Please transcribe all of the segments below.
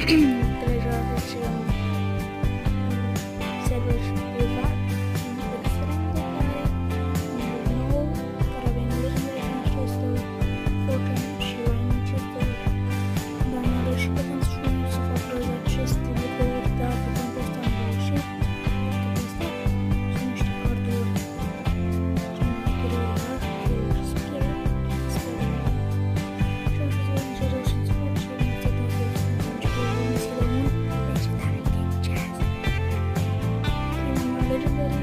joacă și server privat, extrem de tare, nou, care a venit legendary în aceste token și la aceste banere și putem să fac rost de aceste lucruri, dar putem testa în reușit, sunt niște carduri, sunt materiale, sper, și am să vedem ce reușim să facem, să dăm să legendary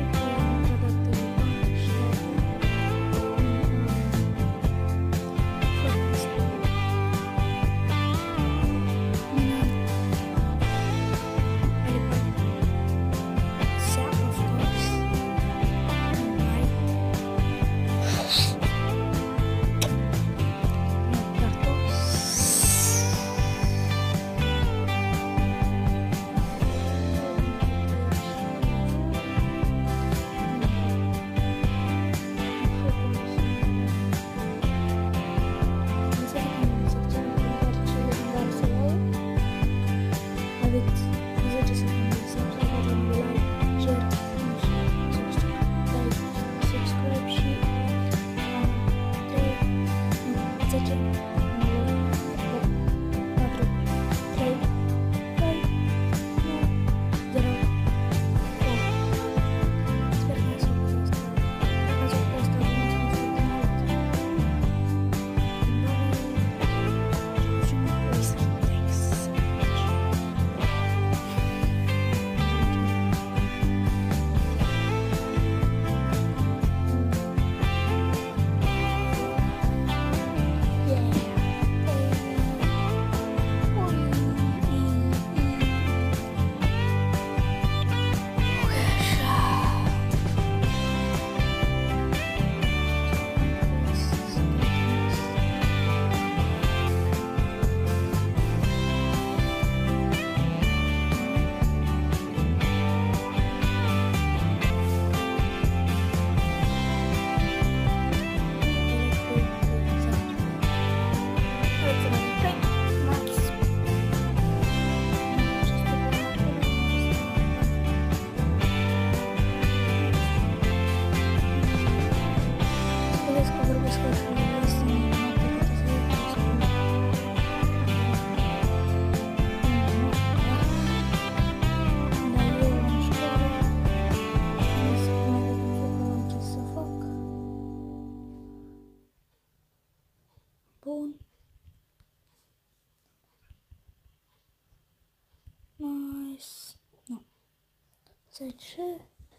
bun. Nice. Nu. 10.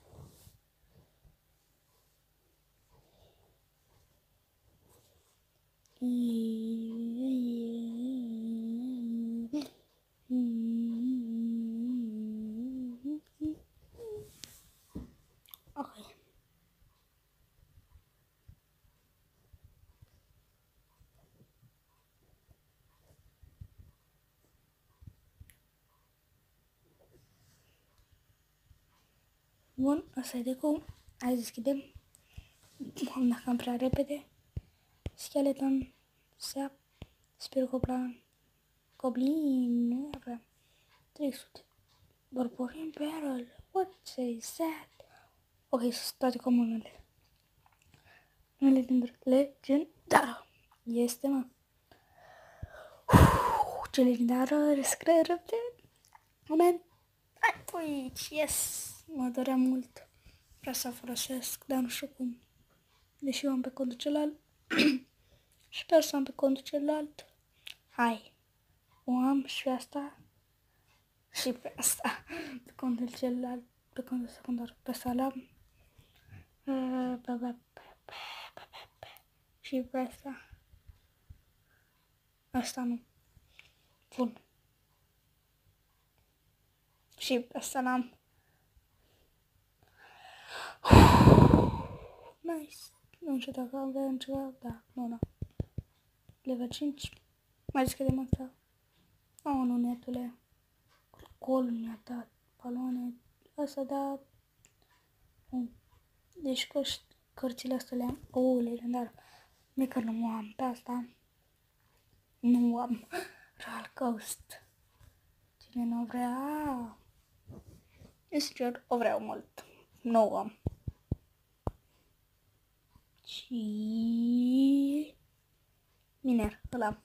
Ok. Bun, asta e de cum. Hai să deschidem. Dacă am prea repede. Skeleton, Sap, Spirocoplan, Goblin, nu avem 300. Borborin Barrel, what is that? Ok, sunt toate comunele. Legendară. Este, mă. Ce legendară, rescrie răbde. Moment. Hai, uici, yes. Mă dorea mult. Vreau să folosesc, dar nu știu cum. Deși eu am pe contul celălalt. Sper să am pe contul celălalt. Hai. O am și asta. Și pe asta. Pe contul celălalt. Pe contul secundar. Pe asta l-am. Și pe asta. Asta nu. Bun. Și pe asta l-am. Nice. Nu știu dacă avem ceva. Da, nu. Level 5. Mai deschidem asta. Oh, nu, netule. Golul mi-a dat. Baloane. Asta da. Deci cărțile astea le-am. Oh, legendar. Mică nu am pe asta. Nu am. Royal Ghost. Cine nu vrea? Eu sincer, o vreau mult. Nu am. Și... Miner, ăla.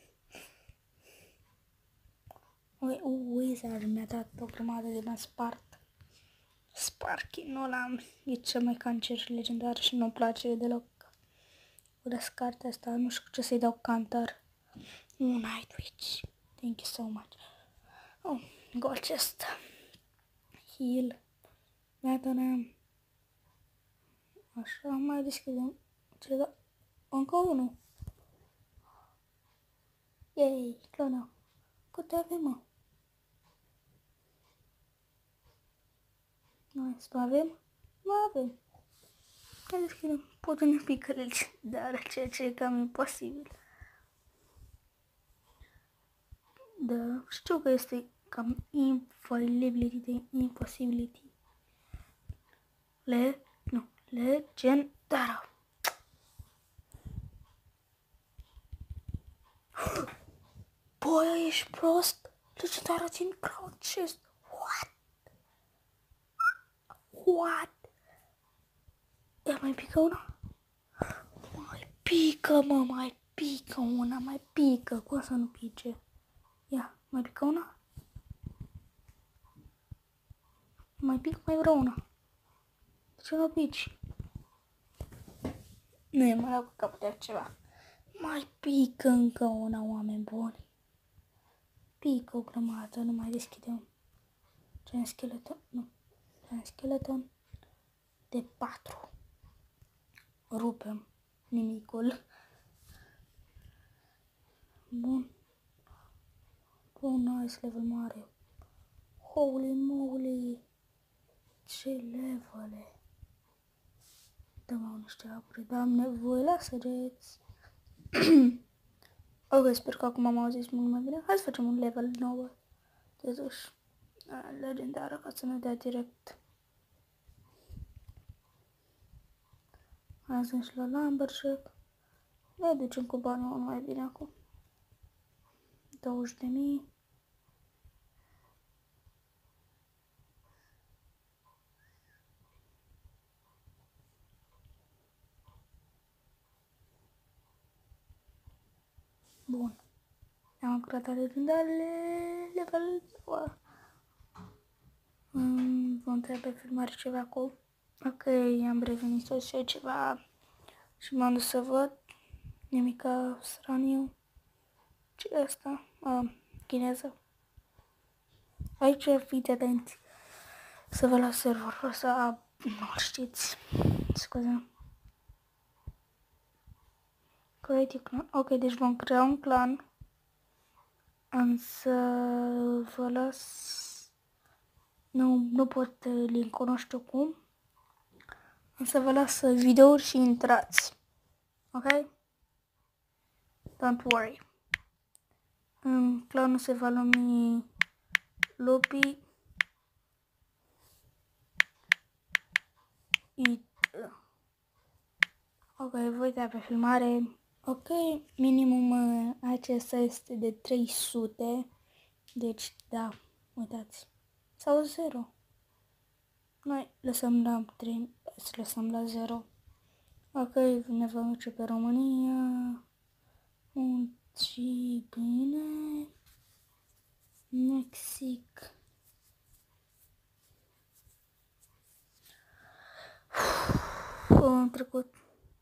Wizard mi-a dat o grămadă de m-a spart. Sparking-ul ăla e cel mai cancer legendar și nu-mi place deloc. Urăsc cartea asta, nu știu ce să-i dau cantar. Night Witch. Thank you so much. Oh, gold chest. Heal. Iată ne-am. Așa, mai deschidem. Ce da? Încă unul. Yay, clona. Câte avem, mă? Noi să avem? Mai avem. Hai deschidem. Poate ne pică legendar, ceea ce e cam imposibil. Da, știu că este cam infallibility de impossibility. Legendară. Băi, ești prost? Legendară țin crown chest. What? Ia mai pică una? Mai pică, mă, mai pică una, mai pică. Cum să nu pice? Ia, mai pică una? Mai pică, mai vreau una. De ce nu pici? Nu e mai cu capul de ceva. Mai pică încă una, oameni buni. Pică o grămadă, nu mai deschidem. Giant skeleton, nu. Giant skeleton de 4. Rupem nimicul. Bun. Bun, nice, level mare. Holy moly. Ce levele. Dă-mă niște apuri, dar am nevoie la săgeți. Ok, sper că acum am auzit mult mai bine. Hai să facem un level nou. Totuși, legendară, ca să ne dea direct. Hai să și la Lumberjack. Ne ducem cu banii mult mai bine acum. 20.000. Bun. Am încurcat legendarele level 2. Vom trebuie filmare ceva cu... Ok, am revenit tot și ceva și m-am dus să văd. Nimica straniu. Ce e asta? Chineză. Aici fiți atenți să vă las serverul ăsta. Nu știți. Scuze. Create a clan. Ok, deci vom crea un clan. Însă vă las... Nu pot link-ul, nu știu cum. Însă vă las videouri și intrați. Ok? Don't worry. Clanul se va numi Lupi. Ok, voi da pe filmare. Ok, minimum acesta este de 300. Deci, da, uitați. Sau 0. Noi lăsăm la 3, să lăsăm la 0. Ok, ne vom duce pe România. Și bine. Mexic. Am trecut.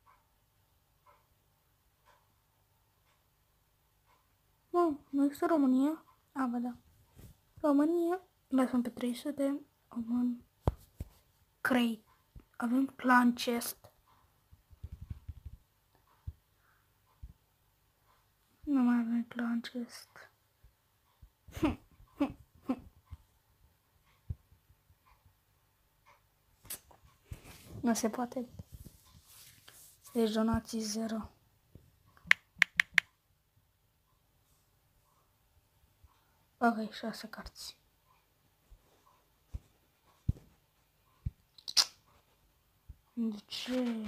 Nu este România? Ba da. România. Lăsăm pe 300. Avem crate. Avem clan chest. Nu mai avem clan chest. Nu se poate. Deci donații 0. Ok, 6 cărți. De ce?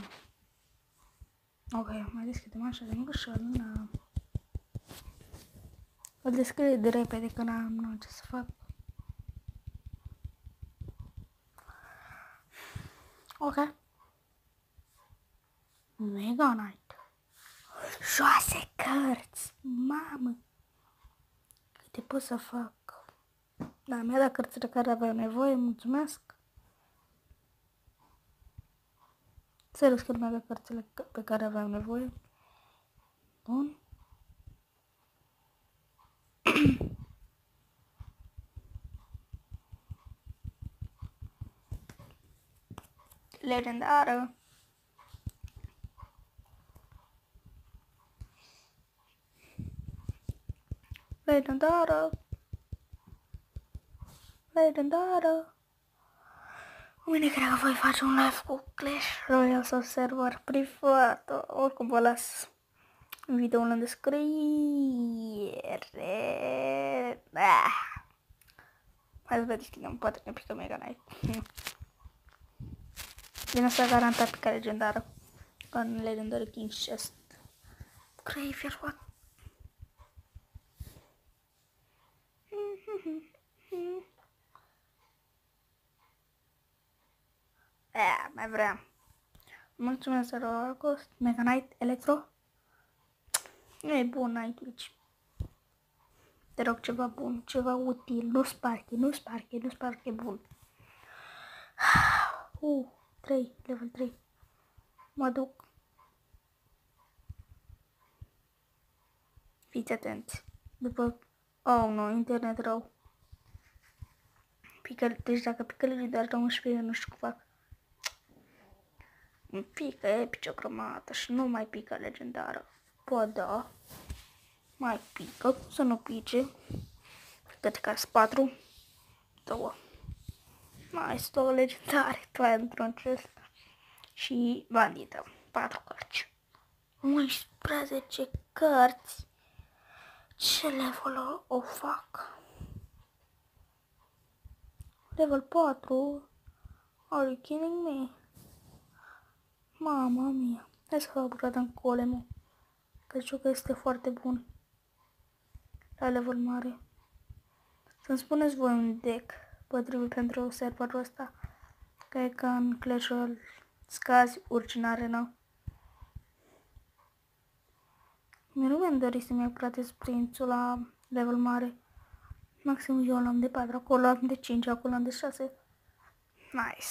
Ok, mai deschidem așa de mică și aluna. Îl descrie de repede că n-am ce să fac. Ok. Mega Knight. 6 cărți! Mamă! Câte pot să fac? Da, mi-a dat cărțile care aveau nevoie, mulțumesc. Serios că nu mi-a dat cărțile pe care aveam nevoie. Bun. Legendară. Legendară. Legendară. Mâine cred că voi face un live cu Clash Royale sau server privat. Oricum vă las videoul în descriere. Hai să vă deschidem, poate ne pică Mega Knight. Din asta garantat pica legendară. În Legendary King Chest. Graveyard, what? Mai vreau. Mulțumesc, Zero August. Mega Knight, Electro. Nu e bun Nightwitch. Te rog ceva bun, ceva util. Nu sparche, nu sparche, nu sparche bun. 3, level 3. Mă duc. Fiți atenți. După... Oh, nu, internet rău. Pică, deci dacă pică legendar la 11, nu știu cum fac. Îmi pică epice o grămadă și nu mai pică legendară. Bă, da. Mai pică, cum să nu pice? Câte cărți? 4? 2. Mai sunt 2 legendare, toate într-un chest. Și bandită. 4 cărți. 11 cărți. Ce level o fac? Level 4? Are you kidding me? Mama mia. Hai să upgradăm golemul. Că știu că este foarte bun. La level mare. Să-mi spuneți voi un deck potrivit pentru serverul ăsta. Că e ca în Clash Royale. Scazi, urci în arena. Mie nu mi-am dorit să-mi upgradez prințul la level mare. Maxim eu l-am de 4, acolo am de 5, acolo am de 6. Nice.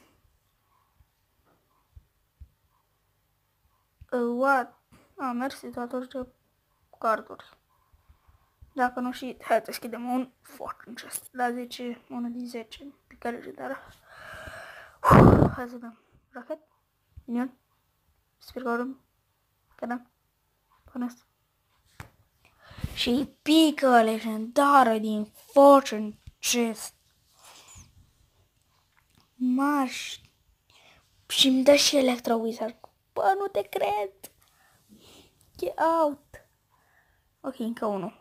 What? Mersi toate de carduri. Dacă nu și, hai să deschidem un Fortune Chest. La 10, 1 din 10, pică legendară. Hai să dăm. Rocket, Minion, Spirgorum, Cadam, Pânăst. Și pică legendară din Fortune Chest. Marș. Și îmi dă și Electro Wizard. Bă, nu te cred. Get out. Ok, încă unul.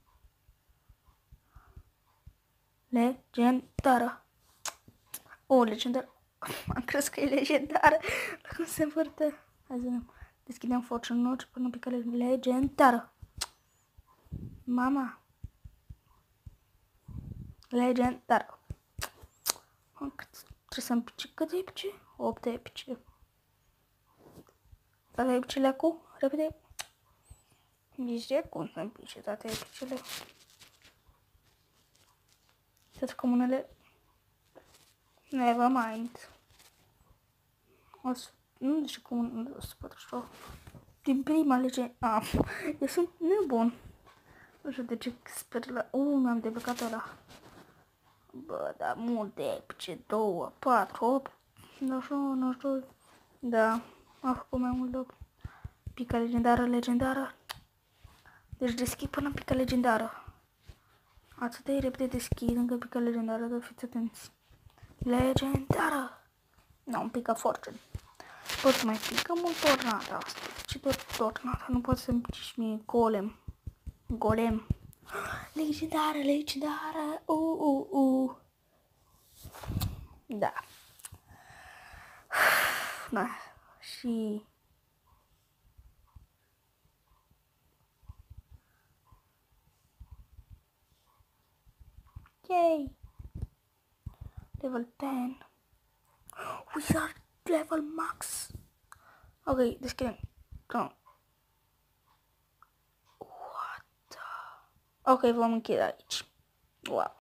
Legendară. Legendară. Am crezut că e legendară. La cum se învârte. Hai să vedem. Deschidem Fortune Notch până pică legendară. Mama. Legendară. Trebuie să-mi pice câte epice? 8 epice. Toate epicele acum? Repede. Nici cum să-mi pice toate epicele. Toate comunele. Never mind. Nu știu cum 148. Din prima lege. Eu sunt nebun. Nu știu de ce sper la... mi-am deblocat ăla. Bă, da, multe epice. 2, 4, 8, 99, 92. Da, am făcut mai mult loc. Pica legendară, legendară. Deci deschid până pica legendară. Atât de repede deschid încă pica legendară, dar fiți atenți. Legendară. Nu, un pică Fortune. Pot să mai pică mult tornada asta. Ce tot tornada? Nu pot să-mi pici și mie golem. Golem. Legendară, legendară. Da. Da. Și... Yay! Level 10. We are level max. Okay, this game. Go. What the? Okay, vamos quedar. Wow.